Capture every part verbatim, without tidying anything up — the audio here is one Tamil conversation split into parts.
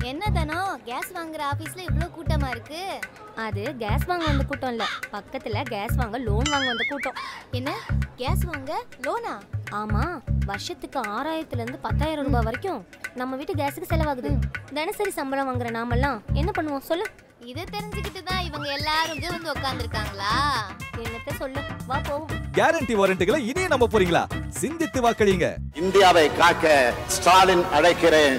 என்னதானோ கேஸ் வாங்குற ஆபீஸ்ல இவ்ளோ கூட்டமா இருக்கு? அது கேஸ் வாங்க வந்த கூட்டம் இல்ல, பக்கத்துல கேஸ் வாங்க லோன் வாங்க வந்த கூட்டம். என்ன கேஸ் வாங்க லோனா? ஆமா, வருஷத்துக்கு ஆறாயிரத்துல இருந்து பத்தாயிரம் ரூபாய் வரைக்கும் நம்ம வீட்டு கேஸுக்கு செலவாகுது. தினசரி சம்பளம் வாங்குற நாமெல்லாம் என்ன பண்ணுவோம் சொல்லு? இதை தெரிஞ்சுக்கிட்டு தான் இவங்க எல்லாரும் இங்க வந்து உட்கார்ந்துருக்காங்களா? என்னத்த சொல்லு, வா போவோம். கேரண்டி வாரண்டிகளை இனியே நம்ப போறீங்களா? சிந்தித்து வாக்களிங்க. இந்தியாவை காக்க ஸ்டாலின் அழைக்கிறேன்.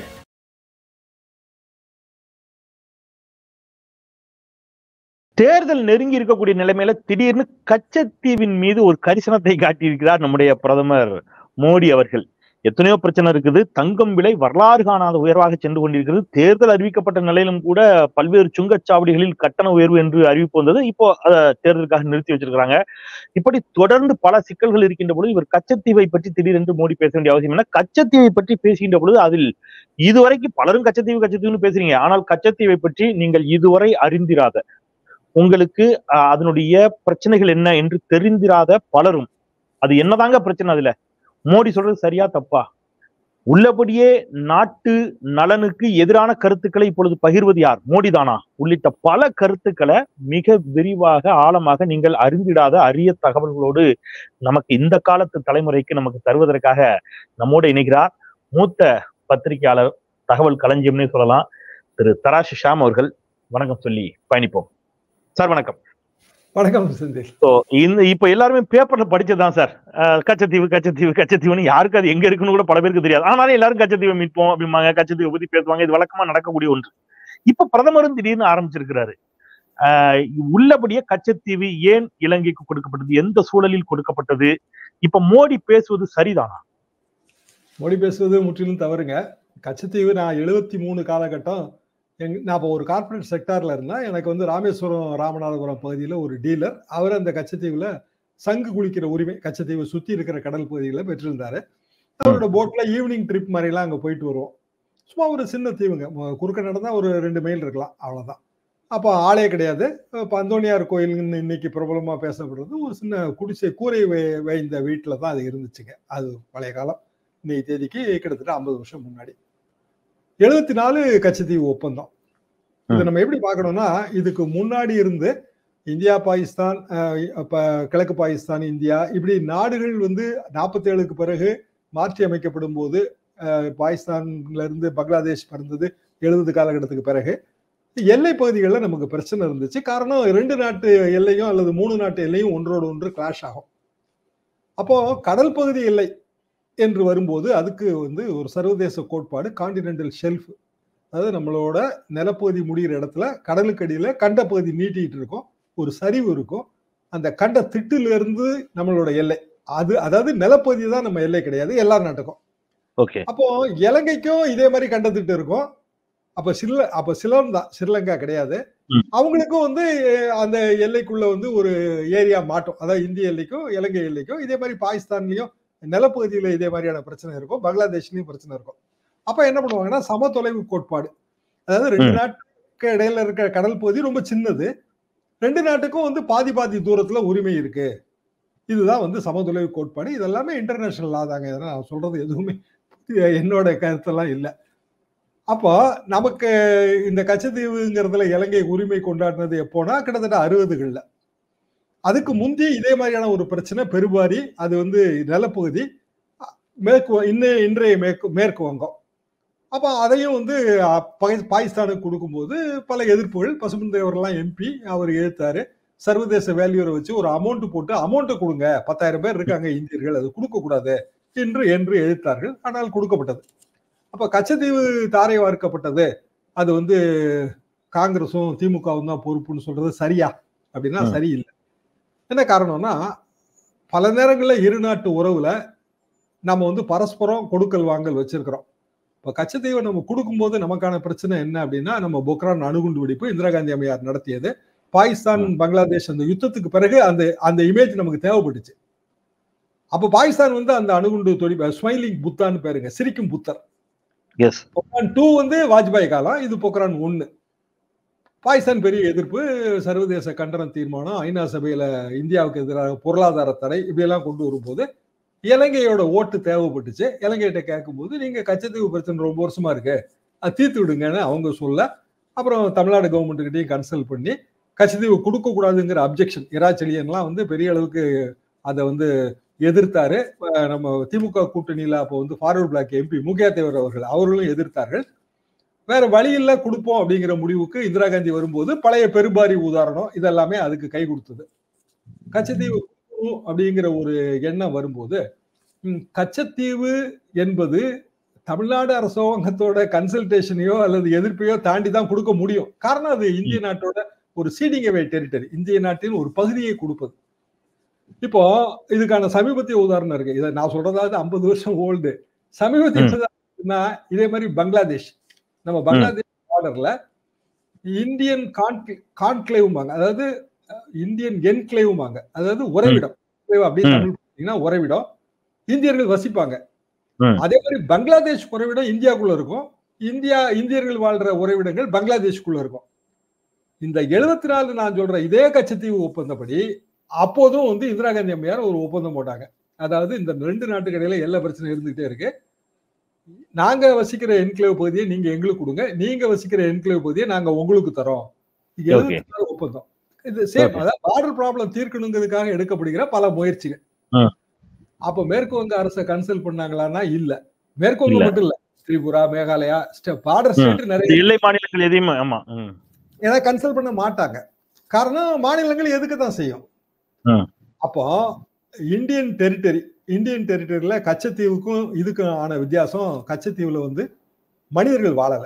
தேர்தல் நெருங்கி இருக்கக்கூடிய நிலைமையில திடீர்னு கச்சத்தீவின் மீது ஒரு கரிசனத்தை காட்டியிருக்கிறார் நம்முடைய பிரதமர் மோடி அவர்கள். எத்தனையோ பிரச்சனை இருக்குது, தங்கம் விலை வரலாறு காணாத உயர்வாக சென்று கொண்டிருக்கிறது. தேர்தல் அறிவிக்கப்பட்ட நிலையிலும் கூட பல்வேறு சுங்கச்சாவடிகளில் கட்டண உயர்வு என்று அறிவிப்பு வந்தது. இப்போ அதை தேர்தலுக்காக நிறுத்தி வச்சிருக்கிறாங்க. இப்படி தொடர்ந்து பல சிக்கல்கள் இருக்கின்ற பொழுது இவர் கச்சத்தீவை பற்றி திடீரென்று மோடி பேச வேண்டிய அவசியம் என்ன? கச்சத்தீவை பற்றி பேசுகின்ற பொழுது அதில் இதுவரைக்கும் பலரும் கச்சத்தீவு கச்சத்தீவுன்னு பேசுறீங்க, ஆனால் கச்சத்தீவை பற்றி நீங்கள் இதுவரை அறிந்திராத, உங்களுக்கு அதனுடைய பிரச்சனைகள் என்ன என்று தெரிந்திராத பலரும், அது என்னதாங்க பிரச்சனை, அதுல மோடி சொல்றது சரியா தப்பா, உள்ளபடியே நாட்டு நலனுக்கு எதிரான கருத்துக்களை இப்பொழுது பகிர்வது யார், மோடி தானா, உள்ளிட்ட பல கருத்துக்களை மிக விரிவாக ஆழமாக நீங்கள் அறிந்திடாத அரிய தகவல்களோடு நமக்கு இந்த காலத்து தலைமுறைக்கு நமக்கு தருவதற்காக நம்மோடு இணைகிறார் மூத்த பத்திரிகையாளர், தகவல் களஞ்சியம்னே சொல்லலாம், திரு தராசு ஷாம் அவர்கள். வணக்கம் சொல்லி பயணிப்போம் சார். வணக்கம். வணக்கம் செந்தில். இந்த இப்ப எல்லாருமே பேப்பர்ல படிச்சதுதான் சார், கச்சத்தீவு கச்சத்தீவு கச்சத்தீவுன்னு. யாருக்கு அது எங்க இருக்குன்னு கூட பல பேருக்கு தெரியாது. ஆனாலும் எல்லாரும் கச்சத்தீவை மீட்போம் அப்படிம்பாங்க, கச்சத்தீவை பத்தி பேசுவாங்க. இது வழக்கமா நடக்கக்கூடிய ஒன்று. இப்ப பிரதமரும் திடீர்னு ஆரம்பிச்சிருக்கிறாரு. ஆஹ் உள்ளபடியே கச்சத்தீவு ஏன் இலங்கைக்கு கொடுக்கப்பட்டது, எந்த சூழலில் கொடுக்கப்பட்டது, இப்ப மோடி பேசுவது சரிதானா? மோடி பேசுவது முற்றிலும் தவறுங்க. கச்சத்தீவு நான் எழுபத்தி மூணு காலகட்டம் எங் நான் இப்போ ஒரு கார்பரேட் செக்டார்ல இருந்தேன். எனக்கு வந்து ராமேஸ்வரம் ராமநாதபுரம் பகுதியில் ஒரு டீலர், அவர் அந்த கச்சத்தீவுல சங்கு குளிக்கிற உரிமை கச்சத்தீவு சுற்றி இருக்கிற கடல் பகுதிகளை பெற்றிருந்தாரு. அவரோட போட்ல ஈவினிங் ட்ரிப் மாதிரிலாம் அங்கே போயிட்டு வருவோம். சும்மா ஒரு சின்ன தீவுங்க, குறுக்க நடந்தா ஒரு ரெண்டு மைல் இருக்கலாம், அவ்வளோதான். அப்போ ஆளே கிடையாது. இப்போ அந்தோனியார் கோயில்னு இன்னைக்கு பிரபலமாக பேசப்படுறது ஒரு சின்ன குடிசை கூரை வைந்த வீட்டில் தான் அது இருந்துச்சுங்க. அது பழைய காலம், இன்னைக்கு தேதிக்கு கிட்டத்தட்ட ஐம்பது வருஷம் முன்னாடி. எழுபத்தி நாலு கச்சத்தீவு ஒப்பந்தம். இதை நம்ம எப்படி பார்க்கணும்னா, இதுக்கு முன்னாடி இருந்து இந்தியா பாகிஸ்தான், கிழக்கு பாகிஸ்தான், இந்தியா, இப்படி நாடுகள் வந்து நாற்பத்தி ஏழுக்கு பிறகு மாற்றி அமைக்கப்படும் போது, பாகிஸ்தான்ல இருந்து பங்களாதேஷ் பிறந்தது எழுபது காலகட்டத்துக்கு பிறகு, எல்லை பகுதிகளில் நமக்கு பிரச்சனை இருந்துச்சு. காரணம், ரெண்டு நாட்டு எல்லையும் அல்லது மூணு நாட்டு எல்லையும் ஒன்றோடு ஒன்று கிளாஷ் ஆகும். அப்போ கடல் பகுதி எல்லை என்று வரும்போது அதுக்கு வந்து ஒரு சர்வதேச கோட்பாடு, கான்டினென்டல் ஷெல்ஃப், அதாவது நம்மளோட நிலப்பகுதி முடிகிற இடத்துல கடலுக்கு அடியில கண்ட பகுதி நீட்டிட்டு இருக்கும், ஒரு சரிவு இருக்கும், அந்த கண்ட திட்டுல இருந்து நம்மளோட எல்லை அது, அதாவது நிலப்பகுதி தான் நம்ம எல்லை கிடையாது எல்லா நாட்டுக்கும். அப்போ இலங்கைக்கும் இதே மாதிரி கண்ட திட்டு இருக்கும். அப்ப சில அப்ப சிலோன் தான், ஸ்ரீலங்கா கிடையாது. அவங்களுக்கும் வந்து அந்த எல்லைக்குள்ள வந்து ஒரு ஏரியா மாட்டோம், அதாவது இந்திய எல்லைக்கும் இலங்கை எல்லைக்கும். இதே மாதிரி பாகிஸ்தான்லயும் நிலப்பகுதியில இதே மாதிரியான பிரச்சனை இருக்கும், பங்களாதேஷ்லயும் பிரச்சனை இருக்கும். அப்ப என்ன பண்ணுவாங்கன்னா சமதொலைவு கோட்பாடு, அதாவது ரெண்டு நாட்டுக்கு இடையில இருக்க கடல் பகுதி ரொம்ப சின்னது, ரெண்டு நாட்டுக்கும் வந்து பாதி பாதி தூரத்துல உரிமை இருக்கு, இதுதான் வந்து சமதொலைவு கோட்பாடு. இதெல்லாமே இன்டர்நேஷனல் லா தாங்க. இதெல்லாம் நான் சொல்றது எதுவுமே என்னோட கருத்தெல்லாம் இல்லை. அப்போ நமக்கு இந்த கச்சத்தீவுங்கிறதுல இலங்கை உரிமை கொண்டாடினது எப்போனா கிட்டத்தட்ட அறுபதுகள்ல. அதுக்கு முந்தி இதே மாதிரியான ஒரு பிரச்சனை பெருவாரி, அது வந்து நிலப்பகுதி மேற்கு இன்ன இன்றைய மேற்கு மேற்கு வங்கம். அப்போ அதையும் வந்து பாகிஸ்தானுக்கு கொடுக்கும்போது பல எதிர்ப்புகள், பசுமன் தேவரெல்லாம் எம்பி அவர் எழுத்தாரு, சர்வதேச வேல்யூரை வச்சு ஒரு அமௌண்ட் போட்டு அமௌண்ட்டை கொடுங்க, பத்தாயிரம் பேர் இருக்காங்க இந்தியர்கள், அது கொடுக்க கூடாது என்று என்று எழுத்தார்கள். ஆனால் கொடுக்கப்பட்டது. அப்ப கச்சத்தீவு தாரை வார்க்கப்பட்டது, அது வந்து காங்கிரஸும் திமுகவும் தான் பொறுப்புன்னு சொல்றது சரியா அப்படின்னா சரியில்லை. என்ன காரணம்னா, பல நேரங்களில் இரு நாட்டு உறவுல நம்ம வந்து பரஸ்பரம் கொடுக்கல் வாங்கல் வச்சிருக்கிறோம். இப்போ கச்சத்தீவை நம்ம கொடுக்கும்போது நமக்கான பிரச்சனை என்ன அப்படின்னா, நம்ம பொக்ரான் அணுகுண்டு வெடிப்பு இந்திரா காந்தி அம்மையார் நடத்தியது, பாகிஸ்தான் பங்களாதேஷ் அந்த யுத்தத்துக்கு பிறகு அந்த அந்த இமேஜ் நமக்கு தேவைப்பட்டுச்சு. அப்போ பாகிஸ்தான் வந்து அந்த அணுகுண்டு தொடி ஸ்மைலிங் புத்தான்னு பேருங்க, சிரிக்கும் புத்தர். பொக்ரான் டூ வந்து வாஜ்பாய் காலம், இது பொக்ரான் ஒன்னு. பாகிஸ்தான் பெரிய எதிர்ப்பு, சர்வதேச கண்டன தீர்மானம், ஐநா சபையில இந்தியாவுக்கு எதிராக பொருளாதார தடை, இப்படியெல்லாம் கொண்டு வரும்போது இலங்கையோட ஓட்டு தேவைப்பட்டுச்சு. இலங்கையிட்ட கேட்கும் போது, நீங்க கச்சத்தீவு பிரச்சனை ரொம்ப வருஷமா இருக்கு, அது தீர்த்து விடுங்கன்னு அவங்க சொல்ல, அப்புறம் தமிழ்நாடு கவர்மெண்ட்டுக்கிட்டையும் கன்சல்ட் பண்ணி கச்சத்தீவு கொடுக்க கூடாதுங்கிற அப்ஜெக்ஷன் இராச்செழியன்லாம் வந்து பெரிய அளவுக்கு அதை வந்து எதிர்த்தாரு. நம்ம திமுக கூட்டணியில அப்போ வந்து Forward Bloc MP Mukaiya Thevar அவர்கள் அவர்களும் எதிர்த்தார்கள். வேற வழியில்ல கொடுப்போம் அப்படிங்கிற முடிவுக்கு இந்திரா காந்தி வரும்போது பழைய பெருபாரி உதாரணம் இதெல்லாமே அதுக்கு கை கொடுத்தது. கச்சத்தீவு அப்படிங்கிற ஒரு எண்ணம் வரும்போது கச்சத்தீவு என்பது தமிழ்நாடு அரசாங்கத்தோட கன்சல்டேஷனையோ அல்லது எதிர்ப்பையோ தாண்டி தான் கொடுக்க முடியும். காரணம் அது இந்திய நாட்டோட ஒரு சீடிங் அவே டெரிட்டரி, இந்திய நாட்டின் ஒரு பகுதியை கொடுப்பது. இப்போ இதுக்கான சமீபத்திய உதாரணம் இருக்கு. இதை நான் சொல்றதாவது ஐம்பது வருஷம் ஓல்டு. சமீபத்திய இதே மாதிரி பங்களாதேஷ், நம்ம பங்களாதேஷ் பார்டர்ல இந்தியன் கான்க்ளேவ்மாங்க, அதாவது இந்தியன் என்க்ளேவ்மாங்க, அதாவது உறைவிடம் அப்படின்னு தமிழ் பார்த்தீங்கன்னா உறைவிடம், இந்தியர்கள் வசிப்பாங்க. அதே மாதிரி பங்களாதேஷ் உறைவிடம் இந்தியாவுக்குள்ள இருக்கும், இந்தியா இந்தியர்கள் வாழ்ற உறைவிடங்கள் பங்களாதேஷ்குள்ள இருக்கும். இந்த எழுபத்தி நாலு நான் சொல்ற இதே கச்சத்தீவு ஒப்பந்தப்படி அப்போதும் வந்து இந்திரா காந்தி அம்மையார் ஒரு ஒப்பந்தம் போட்டாங்க. அதாவது இந்த ரெண்டு நாட்டுக்கு இடையில எல்லா பிரச்சனை இருந்துகிட்டே இருக்கு, நாங்க வசிக்கிற என்க்ளேவ் பகுதியை நீங்க எங்களுக்கு கொடுங்க, நீங்க வசிக்கிற என்க்ளேவ் பகுதியை நாங்க உங்களுக்கு தரோம். எழுபத்தி நாலு ஒப்பந்தம் இது சேம். அதாவது பார்டர் ப்ராப்ளம் தீர்க்கணுங்கிறதுக்காக எடுக்கப்படுகிற பல முயற்சிகள். அப்ப மேற்கு வங்க அரசை கன்சல்ட் பண்ணாங்களான்னா இல்ல. மேற்கு வங்க மட்டும் இல்ல, திரிபுரா, மேகாலயா, பார்டர் ஸ்டேட் நிறைய எல்லை மாநிலங்கள் எதையுமே ஆமா ஏன்னா கன்சல்ட் பண்ண மாட்டாங்க. காரணம் மாநிலங்கள் எதுக்கு தான் செய்யும். அப்போ இந்தியன் டெரிட்டரி இந்தியன் டெரிட்டரியில கச்சத்தீவுக்கும் இதுக்கு ஆன வித்தியாசம், கச்சத்தீவுல வந்து மனிதர்கள் வாழல.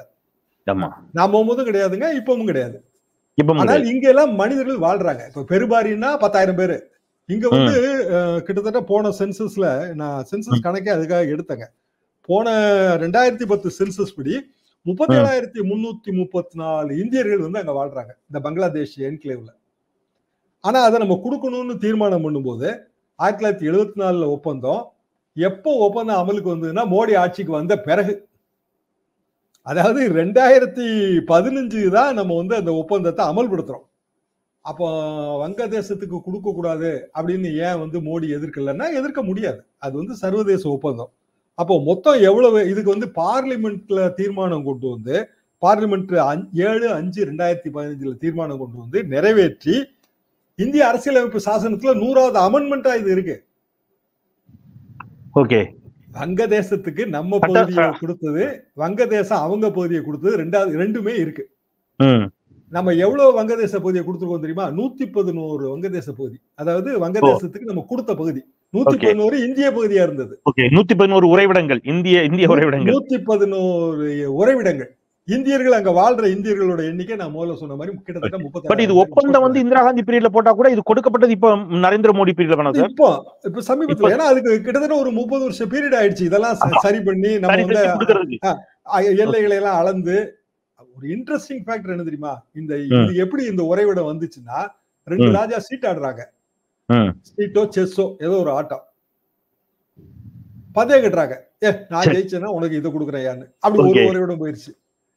நான் போகும்போதும் கிடையாதுங்க, இப்பவும் கிடையாது. ஆனால் இங்க எல்லாம் மனிதர்கள் வாழ்றாங்க. இப்ப பெருபாரின்னா பத்தாயிரம் பேரு. இங்க வந்து கிட்டத்தட்ட போன சென்சஸ்ல நான் சென்சஸ் கணக்கே அதுக்காக எடுத்தேங்க. போன ரெண்டாயிரத்தி பத்து சென்சஸ் படி முப்பத்தி ஏழாயிரத்தி முன்னூத்தி முப்பத்தி நாலு இந்தியர்கள் வந்து அங்க வாழ்றாங்க இந்த பங்களாதேஷ் என்க்ளேவ்ல. ஆனா அதை நம்ம கொடுக்கணும்னு தீர்மானம் பண்ணும்போது ஆயிரத்தி தொள்ளாயிரத்தி எழுபத்தி நாலுல ஒப்பந்தம் எப்போ ஒப்பந்தம் அமலுக்கு வந்ததுன்னா மோடி ஆட்சிக்கு வந்த பிறகு. அதாவது ரெண்டாயிரத்தி பதினஞ்சு தான் நம்ம வந்து அந்த ஒப்பந்தத்தை அமல்படுத்துறோம். அப்போ வங்கதேசத்துக்கு கொடுக்க கூடாது அப்படின்னு ஏன் வந்து மோடி எதிர்க்கலன்னா எதிர்க்க முடியாது, அது வந்து சர்வதேச ஒப்பந்தம். அப்போ மொத்தம் எவ்வளவு இதுக்கு வந்து பார்லிமெண்ட்ல தீர்மானம் கொண்டு வந்து பார்லிமெண்ட் ஏழு அஞ்சு ரெண்டாயிரத்தி பதினஞ்சுல தீர்மானம் கொண்டு வந்து நிறைவேற்றி இந்திய அரசியலமைப்பு சாசனத்துல நூறாவது அமெண்ட்மெண்டா இது இருக்கு. ஓகே, வங்கதேசத்துக்கு நம்ம பகுதியை கொடுத்தது, வங்கதேசம் அவங்க பகுதியை கொடுத்தது, ரெண்டாவது ரெண்டுமே இருக்கு. நம்ம எவ்வளவு வங்கதேச பகுதியை கொடுத்துருக்கோம் தெரியுமா? நூத்தி பதினோரு வங்கதேச பகுதி. அதாவது வங்கதேசத்துக்கு நம்ம கொடுத்த பகுதி நூத்தி பதினோரு இந்திய பகுதியா இருந்தது. நூத்தி பதினோரு உறைவிடங்கள், இந்திய இந்திய உறைவிடங்கள், நூத்தி பதினோரு உறைவிடங்கள். இந்தியர்கள் அங்க வாழ்ற இந்தியர்களோட எண்ணிக்கை நான் முதல்ல சொன்ன மாதிரி கிட்டத்தட்ட முப்பத்தி. இது ஒப்பந்தம் வந்து இந்திரா காந்தி பீரியட்ல போட்டா கூட இது கொடுக்கப்பட்டது இப்ப நரேந்திர மோடி பீரியட்ல பண்ணா சார். இப்போ இப்ப சமீபத்துல ஏன்னா அதுக்கு கிட்டத்தட்ட ஒரு முப்பது வருஷம் பீரியட் ஆயிடுச்சு. இதெல்லாம் சரி பண்ணி நம்ம வந்து எல்லைகளை எல்லாம் அளந்து. ஒரு இன்ட்ரெஸ்டிங் ஃபேக்டர் என்ன தெரியுமா? இந்த இது எப்படி இந்த உறைவிடம் வந்துச்சுன்னா ரெண்டு ராஜா சீட் ஆடுறாங்க, சீட்டோ செஸ்ஸோ ஏதோ ஒரு ஆட்டம், பந்தயம் கட்டுறாங்க. ஏ நான் ஜெயிச்சேன்னா உனக்கு இதை கொடுக்குறேன் அப்படி ஒரு உறைவிடம் போயிருச்சு.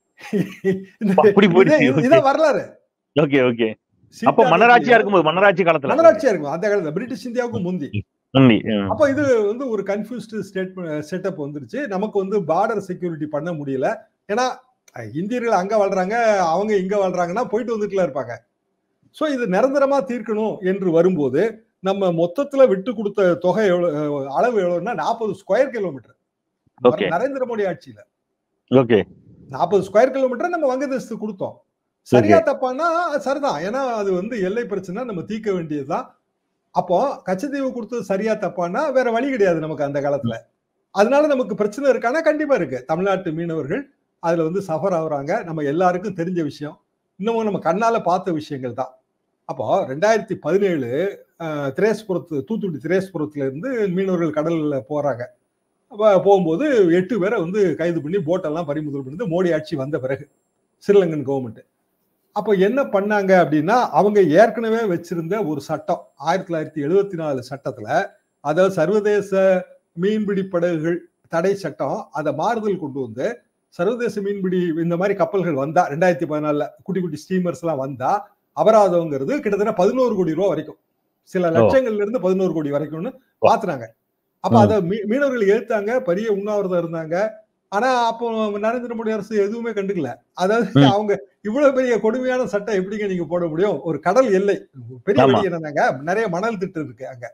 இதான் வரலாறு. Okay okay. அப்ப மன்னராட்சியா இருக்கும்போது மன்னராட்சி காலத்துல மன்னராட்சியா இருக்கும் அந்த காலத்துல பிரிட்டிஷ் இந்தியாவுக்கு முந்தி. அப்ப இது வந்து ஒரு கன்ஃபியூஸ்டு ஸ்டேட் செட்டப் வந்துருச்சு. நமக்கு வந்து பார்டர் செக்யூரிட்டி பண்ண முடியல. ஏன்னா இந்தியர்கள் அங்க வாழ்றாங்க, அவங்க இங்க வாழ்றாங்கன்னா போயிட்டு வந்துட்டுல இருப்பாங்க. சோ இது நிரந்தரமா தீர்க்கணும் என்று வரும்போது நம்ம மொத்தத்துல விட்டு கொடுத்த தொகை எவ்வளவு, அளவு எவ்வளவுன்னா நாற்பது ஸ்கொயர் கிலோமீட்டர் நரேந்திர மோடி ஆட்சியில. ஓகே, நாற்பது ஸ்கொயர் கிலோமீட்டர் நம்ம வங்கதேசத்துக்கு கொடுத்தோம். சரியா தப்பானா சரிதான், ஏன்னா அது வந்து எல்லை பிரச்சனை நம்ம தீர்க்க வேண்டியதுதான். அப்போ கச்சத்தீவு கொடுத்தது சரியா தப்பானா வேற வழி கிடையாது நமக்கு அந்த காலத்துல. அதனால நமக்கு பிரச்சனை இருக்கானா கண்டிப்பா இருக்கு. தமிழ்நாட்டு மீனவர்கள் அதுல வந்து சஃபர் ஆகுறாங்க, நம்ம எல்லாருக்கும் தெரிஞ்ச விஷயம், இன்னமும் நம்ம கண்ணால பார்த்த விஷயங்கள் தான். அப்போ ரெண்டாயிரத்தி பதினேழு திரேஸ்புரத்து தூத்துக்குடி திரேஸ்புரத்துல இருந்து மீனவர்கள் கடல்ல போறாங்க. போகும்போது எட்டு பேரை வந்து கைது பண்ணி போட்டெல்லாம் பறிமுதல் பண்ணி மோடி ஆட்சி வந்த பிறகு ஸ்ரீலங்கன் கவர்மெண்ட். அப்போ என்ன பண்ணாங்க அப்படின்னா அவங்க ஏற்கனவே வச்சிருந்த ஒரு சட்டம் ஆயிரத்தி தொள்ளாயிரத்தி எழுபத்தி நாலு சட்டத்துல, அதாவது சர்வதேச மீன்பிடி படகுகள் தடை சட்டம், அதை மாறுதல் கொண்டு வந்து சர்வதேச மீன்பிடி இந்த மாதிரி கப்பல்கள் வந்தா ரெண்டாயிரத்தி பதினாலுல குட்டி குட்டி ஸ்டீமர்ஸ் எல்லாம் வந்தா அபராதம்ங்கிறது கிட்டத்தட்ட பதினோரு கோடி ரூபாய் வரைக்கும், சில லட்சங்கள்ல இருந்து பதினோரு கோடி வரைக்கும்னு பாத்துறாங்க. அப்ப அத மீனவர்கள் எழுத்தாங்க, பெரிய உண்ணாவிரதம் இருந்தாங்க. ஆனா அப்போ நரேந்திர மோடி அரசு எதுவுமே கண்டுக்கல. அதாவது அவங்க இவ்வளவு பெரிய கொடுமையான சட்டம் எப்படிங்க நீங்க போட முடியும்? ஒரு கடல் எல்லை பெரிய வழி என்னன்னாங்க, நிறைய மணல் திட்டு இருக்கு அங்க.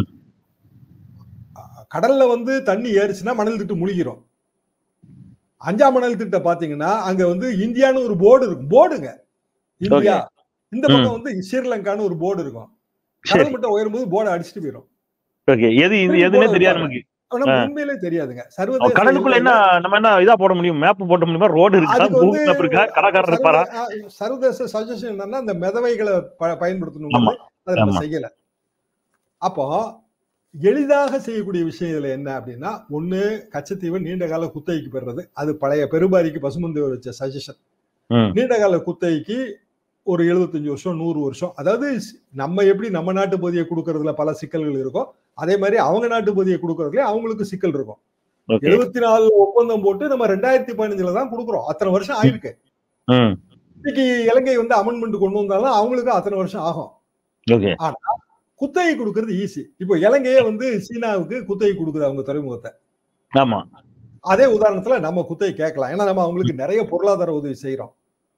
கடல்ல வந்து தண்ணி ஏறிச்சுன்னா மணல் திட்டு முழுகிரும். அஞ்சாம் மணல் திட்ட பாத்தீங்கன்னா அங்க வந்து இந்தியான்னு ஒரு போர்டு இருக்கும். போர்டுங்க இந்தியா, இந்த பக்கம் வந்து ஸ்ரீலங்கான்னு ஒரு போர்டு இருக்கும். கடல் மட்டும் உயரும்போது போர்டை அடிச்சுட்டு போயிடும். உண்மையிலே தெரியாதுங்க. சர்வதேச கடலுக்குள்ள என்ன நம்ம என்ன இதா போட முடியும்? மேப் போட முடியுமா? ரோடு இருக்கா? கடற்கரை இருப்பாரா? சர்வதேச சஜஷன் என்னன்னா அந்த மிதவைகளை பயன்படுத்தணும், அதை நம்ம செய்யல. அப்போ எளிதாக செய்யக்கூடிய விஷயம் இதுல என்ன அப்படின்னா, ஒண்ணு கச்சத்தீவை நீண்ட கால குத்தகைக்கு பெறுறது. அது பழைய பெருபாரிக்கு பசுமந்தேவர் வச்ச சஜஷன். நீண்ட கால குத்தகைக்கு ஒரு எழுபத்தஞ்சு வருஷம் நூறு வருஷம், அதாவது நம்ம எப்படி நம்ம நாட்டு பகுதியை கொடுக்கறதுல பல சிக்கல்கள் இருக்கும், அதே மாதிரி அவங்க நாட்டு பகுதியை கொடுக்கறதுல அவங்களுக்கு சிக்கல் இருக்கும். எழுபத்தி நாலு ஒப்பந்தம் போட்டு நம்ம ரெண்டாயிரத்தி பதினஞ்சுல தான் கொடுக்குறோம். அத்தனை வருஷம் ஆயிருக்கு. இன்னைக்கு இலங்கை வந்து அமெண்ட்மெண்ட் கொண்டு வந்தாலும் அவங்களுக்கு அத்தனை வருஷம் ஆகும். ஆனா குத்தகை கொடுக்கறது ஈஸி. இப்போ இலங்கையே வந்து சீனாவுக்கு குத்தகை கொடுக்குது அவங்க துறைமுகத்தை. ஆமா, அதே உதாரணத்துல நம்ம குத்தகை கேட்கலாம். ஏன்னா நம்ம அவங்களுக்கு நிறைய பொருளாதார உதவி செய்யறோம்.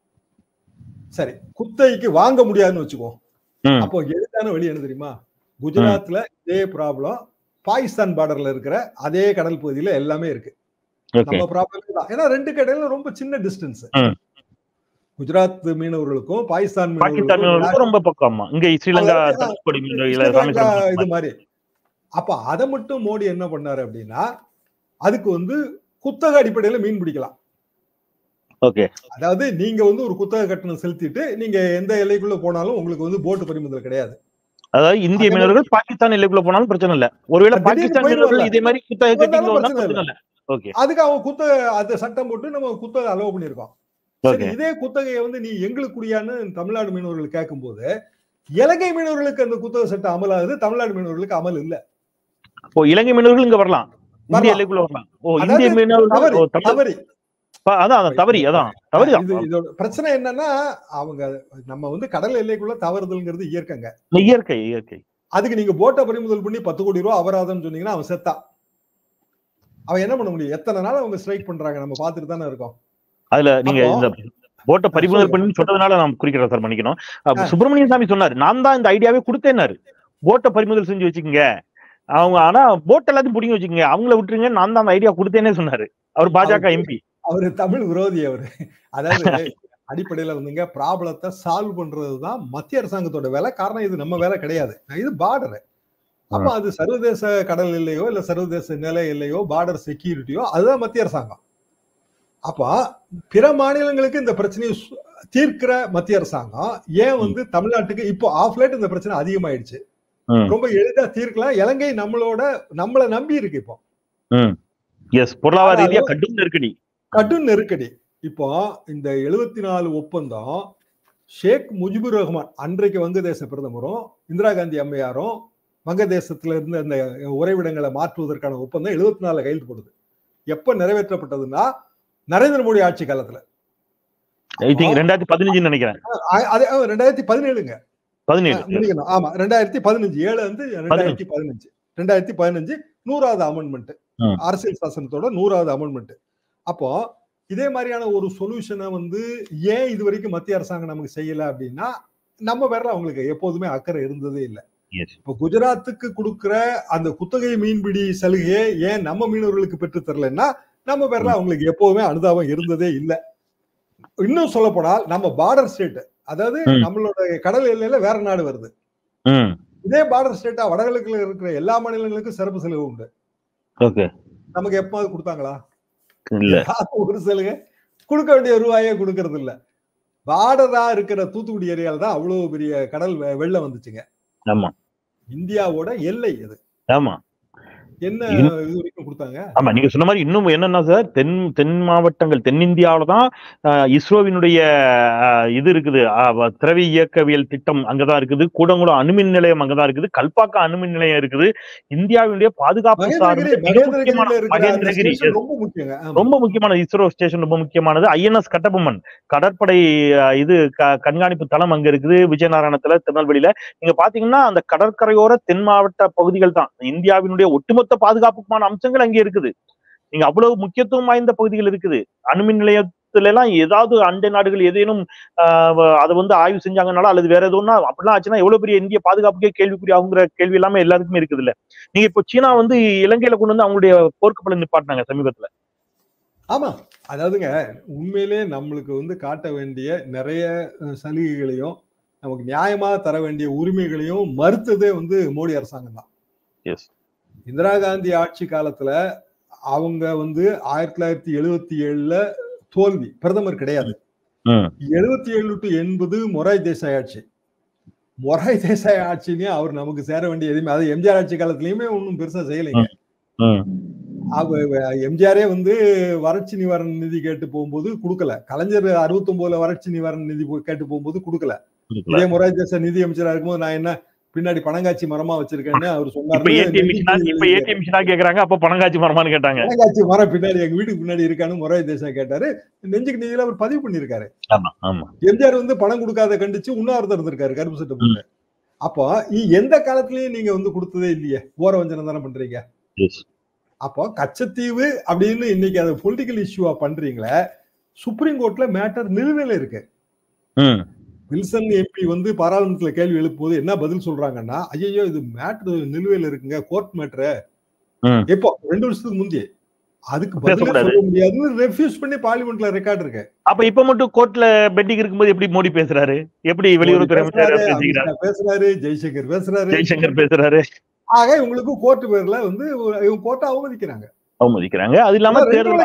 சரி, குத்தகைக்கு வாங்க முடியாதுன்னு வச்சுக்கோ. அப்போ எளிதான வழி என்ன தெரியுமா? குஜராத்ல இதே ப்ராப்ளம் பாகிஸ்தான் பார்டர்ல இருக்கிற அதே கடல் பகுதியில எல்லாமே இருக்கு. நம்ம ப்ராப்ளம் தான். ஏன்னா ரெண்டு கடையில ரொம்ப சின்ன டிஸ்டன்ஸ். குஜராத் மீனவர்களுக்கும் பாகிஸ்தான் மீனவர்களுக்கும் ரொம்ப பக்கம். இங்க ஸ்ரீலங்கா இது மாதிரி. அப்ப அதை மட்டும் மோடி என்ன பண்ணாரு அப்படின்னா, அதுக்கு வந்து குத்தகை அடிப்படையில மீன் பிடிக்கலாம். ஓகே, அதாவது நீங்க வந்து ஒரு குத்தகை கட்டணம் செலுத்திட்டு நீங்க எந்த எல்லைக்குள்ள போனாலும் உங்களுக்கு வந்து போட்டு பறிமுதல் கிடையாது. அதாவது இந்திய மீனவர்கள் பாகிஸ்தான் எல்லைக்குள்ள போனாலும் பிரச்சனை இல்ல. ஒருவேளை பாகிஸ்தான் மீனவர்கள் இதே மாதிரி குத்தகை கட்டிங்களா, அதுக்கு அவங்க குத்தகை அந்த சட்டம் போட்டு நம்ம குத்தகை அலோவ் பண்ணிருக்கோம். இதே குத்தகையை வந்து நீ எங்களுக்கு குடியான்னு தமிழ்நாடு மீனவர்கள் கேட்கும் போது இலங்கை மீனவர்களுக்கு அந்த குத்தகை சட்டம் அமலாகுது, தமிழ்நாடு மீனவர்களுக்கு அமல் இல்ல. ஓ, இலங்கை மீனவர்கள் இங்க வரலாம், இந்திய எல்லைக்குள்ள வரலாம். ஓ, இந்திய மீனவர்கள் தவறி அதான் தவறி அதான் தவறி. இதோட பிரச்சனை என்னன்னா, அவங்க நம்ம வந்து கடல் எல்லைக்குள்ள தவறுதல்ங்கிறது இயற்கைங்க, இயற்கை இயற்கை. அதுக்கு நீங்க போட்டை பறிமுதல் பண்ணி பத்து கோடி ரூபாய் அபராதம் சொன்னீங்கன்னா அவன் செத்தா. அவன் என்ன பண்ண முடியும்? எத்தனை நாள் அவங்க ஸ்ட்ரைக் பண்றாங்க நம்ம பாத்துட்டு தானே இருக்கோம். அதுல நீங்க இந்த போட்டை பறிமுதல் பண்ணி சொன்னதுனால நான் குறிக்கிறேன் சார், மன்னிக்கணும். சுப்பிரமணியன் சாமி சொன்னாரு, நான் தான் இந்த ஐடியாவே கொடுத்தேன்னாரு. போட்டை பறிமுதல் செஞ்சு வச்சுக்கோங்க அவங்க, ஆனா போட் எல்லாத்தையும் பிடிங்க வச்சுக்கோங்க, அவங்கள விட்டுருங்க, நான் தான் அந்த ஐடியா கொடுத்தேனே சொன்னாரு. அவர் பாஜக எம்பி. அவரு தமிழ் விரோதி அவரு. அதாவது அடிப்படையில வந்துங்க ப்ராப்ளத்தை சால்வ் பண்றதுதான் மத்திய அரசாங்கத்தோட வேலை. காரணம் இது நம்ம வேலை கிடையாது, இது பார்டர். அப்ப அது சர்வதேச கடல் எல்லையோ இல்ல சர்வதேச நில எல்லையோ பார்டர் செக்யூரிட்டியோ அதுதான் மத்திய அரசாங்கம். அப்ப பிற மாநிலங்களுக்கு இந்த பிரச்சனையை தீர்க்கிற மத்திய அரசாங்கம் ஏன் வந்து தமிழ்நாட்டுக்கு இப்போ ஆஃப் லைட் இந்த பிரச்சனை அதிகமாயிடுச்சு, ரொம்ப எளிதா தீர்க்கலாம். இலங்கை நம்மளோட நம்மளை நம்பி இருக்கு. இப்போ பொருளாதார ரீதியா கடும் நெருக்கடி கடும் நெருக்கடி. இப்போ இந்த எழுபத்தி நாலு ஒப்பந்தம் ஷேக் முஜிபுர் ரஹ்மான் அன்றைக்கு வங்கதேச பிரதமரும் இந்திரா காந்தி அம்மையாரும் வங்கதேசத்துல இருந்து அந்த உறைவிடங்களை மாற்றுவதற்கான ஒப்பந்தம் எழுபத்தி நாலுல கையெழுத்து போடுது. எப்ப நிறைவேற்றப்பட்டதுன்னா நரேந்திர மோடி ஆட்சி காலத்துல ரெண்டாயிரத்தி பதினஞ்சு நினைக்கிறேன். ரெண்டாயிரத்தி பதினேழுங்க பதினேழு ஆமா ரெண்டாயிரத்தி பதினஞ்சு ஏழு வந்து ரெண்டாயிரத்தி பதினஞ்சு ரெண்டாயிரத்தி பதினஞ்சு நூறாவது அமெண்ட்மெண்ட், அரசியல் சாசனத்தோட நூறாவது அமெண்ட்மெண்ட். அப்போ இதே மாதிரியான ஒரு சொல்யூஷனை வந்து ஏன் இது வரைக்கும் மத்திய அரசாங்கம் நமக்கு செய்யல அப்படின்னா, நம்ம வேற அவங்களுக்கு எப்போதுமே அக்கறை இருந்ததே இல்லை. இப்போ குஜராத்துக்கு கொடுக்குற அந்த குத்தகை மீன்பிடி சலுகையை ஏன் நம்ம மீனவர்களுக்கு பெற்று தரலன்னா, நம்ம பேர்ல அவங்களுக்கு எப்போதுமே அனுதாபம் இருந்ததே இல்லை. இன்னும் சொல்ல போனால் நம்ம பார்டர் ஸ்டேட், அதாவது நம்மளோட கடல் எல்லையில வேற நாடு வருது, இதே பார்டர் ஸ்டேட்டா வடகிழக்குல இருக்கிற எல்லா மாநிலங்களுக்கும் சிறப்பு சலுகை உண்டு. நமக்கு எப்போது கொடுத்தாங்களா? ஒரு சலுகை கொடுக்க வேண்டிய ரூபாயே கொடுக்கறது இல்ல. பார்டரா இருக்கிற தூத்துக்குடி ஏரியால தான் அவ்வளவு பெரிய கடல் வெள்ளம் வந்துச்சுங்க. இந்தியாவோட எல்லை அது. ஆமா, என்ன இது வரைக்கும் கொடுத்தாங்க? ஆமா, நீங்க சொன்ன மாதிரி இன்னும் என்னன்னா சார், தென் தென் மாவட்டங்கள் தென்னிந்தியாவில தான் இஸ்ரோவினுடைய இது இருக்குது, திரவி இயக்கவியல் திட்டம் அங்கதான் இருக்குது, கூடங்குளம் அணுமின் நிலையம் அங்கதான் இருக்குது, கல்பாக்கா அணுமின் நிலையம் இருக்குது. இந்தியாவினுடைய பாதுகாப்பு சார்ந்த மகேந்திரகிரி ரொம்ப முக்கியமான இஸ்ரோ ஸ்டேஷன் ரொம்ப முக்கியமானது. ஐஎன்எஸ் கட்டபொம்மன் கடற்படை இது கண்காணிப்பு தளம் அங்க இருக்குது, விஜயநாராயணத்துல திருநெல்வேலியில. நீங்க பாத்தீங்கன்னா அந்த கடற்கரையோர தென் மாவட்ட பகுதிகள் தான் இந்தியாவினுடைய ஒட்டுமொத்த பாதுகாப்புக்கான அம்சங்கள் அங்கே இருக்குது. நீங்க அவ்வளவு முக்கியத்துவம் வாய்ந்த பகுதிகள் இருக்குது. அணுமின் நிலையத்துல எல்லாம் ஏதாவது அண்டை நாடுகள் ஏதேனும் ஆஹ் அதை வந்து ஆய்வு செஞ்சாங்கனால அல்லது வேற எதுவும்னா அப்படிலாம் ஆச்சுன்னா எவ்வளவு பெரிய இந்திய பாதுகாப்புக்கே கேள்விக்குறி ஆகுங்கிற கேள்வி எல்லாமே எல்லாருக்குமே இருக்குது இல்ல. நீங்க இப்போ சீனா வந்து இலங்கையில கொண்டு வந்து அவங்களுடைய போர்க்கப்பலை நிப்பாட்டினாங்க சமீபத்துல. ஆமா, அதாவதுங்க உண்மையிலே நம்மளுக்கு வந்து காட்ட வேண்டிய நிறைய சலுகைகளையும் நமக்கு நியாயமா தர வேண்டிய உரிமைகளையும் மறுத்ததே வந்து மோடி அரசாங்கம் தான். இந்திரா காந்தி ஆட்சி காலத்துல அவங்க வந்து ஆயிரத்தி தொள்ளாயிரத்தி எழுபத்தி ஏழுல தோல்வி, பிரதமர் கிடையாது. எழுபத்தி ஏழு டு எண்பது மொராய் தேசாய் ஆட்சி. மொராய் தேசாய் ஆட்சினே அவர் நமக்கு சேர வேண்டிய எதுவுமே, அது எம்ஜிஆர் ஆட்சி காலத்திலயுமே ஒன்றும் பெருசா செய்யலைங்க. எம்ஜிஆரே வந்து வறட்சி நிவாரண நிதி கேட்டு போகும்போது கொடுக்கல. கலைஞர் அறுபத்தி ஒன்பதுல வறட்சி நிவாரண நிதி கேட்டு போகும்போது கொடுக்கல. இதே மொராய் தேசாய் நிதி அமைச்சரா இருக்கும்போது நான் என்ன பின்னாடி பனங்காட்சி மரமா வச்சிருக்கேன்னு அவர் சொன்னாரு. பனங்காட்சி மரமான்னு கேட்டாங்க. பனங்காட்சி மரம் பின்னாடி எங்க வீட்டுக்கு பின்னாடி இருக்கான்னு மொராய் தேசாய் கேட்டாரு. நெஞ்சுக்கு நிதியில அவர் பதிவு பண்ணிருக்காரு. எம்ஜிஆர் வந்து பணம் கொடுக்காத கண்டிச்சு உண்ணாவிரதம் இருந்திருக்காரு கருப்பு சட்டை போட்டு. அப்போ எந்த காலத்திலயும் நீங்க வந்து கொடுத்ததே இல்லையே, ஓர வஞ்சனம் தானே பண்றீங்க. அப்போ கச்சத்தீவு அப்படின்னு இன்னைக்கு அதை பொலிட்டிக்கல் இஷ்யூவா பண்றீங்களே, சுப்ரீம் கோர்ட்ல மேட்டர் நிலுவையில இருக்கு. வில்சன் எம்பி வந்து பாராளுமன்றத்துல கேள்வி எழுப்பும்போது என்ன பதில் சொல்றாங்கன்னா, ஐயோ இது மேட்டர் நிலுவையில இருக்குங்க, கோர்ட் மேட்டர். எப்போ ரெண்டு வருஷத்துக்கு முந்தைய அதுக்கு பதில் சொல்ல முடியாதுன்னு ரெஃப்யூஸ் பண்ணி பார்லிமெண்ட்ல ரெக்கார்ட் இருக்கு. அப்ப இப்ப மட்டும் கோர்ட்ல பெண்டிங் இருக்கும்போது எப்படி மோடி பேசுறாரு, எப்படி வெளியுறவுத்துறை அமைச்சர் பேசுறாரு, ஜெய்சங்கர் பேசுறாரு, ஜெய்சங்கர் பேசுறாரு. ஆக இவங்களுக்கு கோர்ட் பேர்ல வந்து இவங்க கோர்ட்டை அவமதிக்கிறாங்க அவமதிக்கிறாங்க அது இல்லாம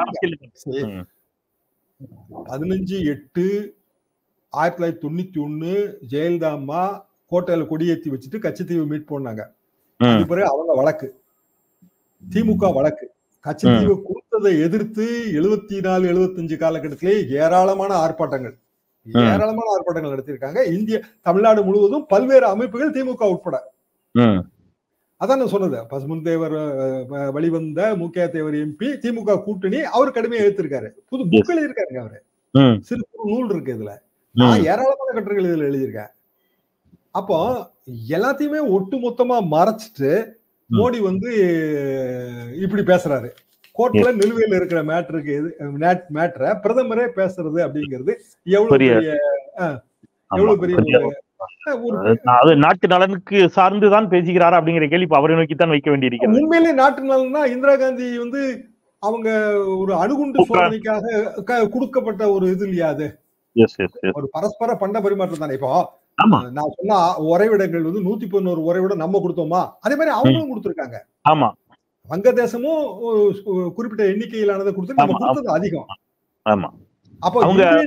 பதினஞ்சு எட்டு ஆயிரத்தி தொள்ளாயிரத்தி தொண்ணூத்தி ஒண்ணு ஜெயலலிதா அம்மா கோட்டையில கொடியேற்றி வச்சுட்டு கச்சத்தீவு மீட் போனாங்க. பிறகு அவங்க வழக்கு, திமுக வழக்கு, கச்சத்தீவு கொடுத்ததை எதிர்த்து எழுபத்தி நாலு எழுபத்தி அஞ்சு காலகட்டத்திலே ஏராளமான ஆர்ப்பாட்டங்கள் ஏராளமான ஆர்ப்பாட்டங்கள் நடத்தியிருக்காங்க. இந்திய தமிழ்நாடு முழுவதும் பல்வேறு அமைப்புகள் திமுக உட்பட. அதான் நான் சொன்னது, பசுமன் தேவர் வழிவந்த முக்கிய தேவர் எம்பி திமுக கூட்டணி அவர் கடுமையா எழுத்திருக்காரு. புது புக் எழுதியிருக்காருங்க அவரு, சிறு நூல் இருக்கு இதுல. நான் ஏராளமான கட்டுரைகள் இதுல எழுதியிருக்கேன். அப்போ எல்லாத்தையுமே ஒட்டு மொத்தமா மறைச்சிட்டு மோடி வந்து இப்படி பேசுறாரு. கோர்ட்ல நிலுவையில் இருக்கிற மேட்டருக்கு மேட்டரை பிரதமரே பேசுறது அப்படிங்கிறது எவ்வளவு பெரிய எவ்வளவு பெரிய அது நாட்டு நலனுக்கு சார்ந்துதான் பேசுகிறாரா அப்படிங்கிற கேள்வி அவரை நோக்கித்தான் வைக்க வேண்டியிருக்கிறது. உண்மையிலே நாட்டு நலன்னா இந்திரா காந்தி வந்து அவங்க ஒரு அணுகுண்டு சோதனைக்காக கொடுக்கப்பட்ட ஒரு இது இல்லையா, அது ஒரு பரஸ்பர பண்ட பரிமாற்றம் தானே. இப்போ நான் சொன்னா உறைவிடங்கள் வந்து நூத்தி பதினோரு உறைவிடம் நம்ம கொடுத்தோமா, அதே மாதிரி அவங்களும் கொடுத்திருக்காங்க. ஆமா, வங்கதேசமும் குறிப்பிட்ட எண்ணிக்கையிலானதை கொடுத்து நம்ம கொடுத்தது அதிகம். ஆமா, அப்போ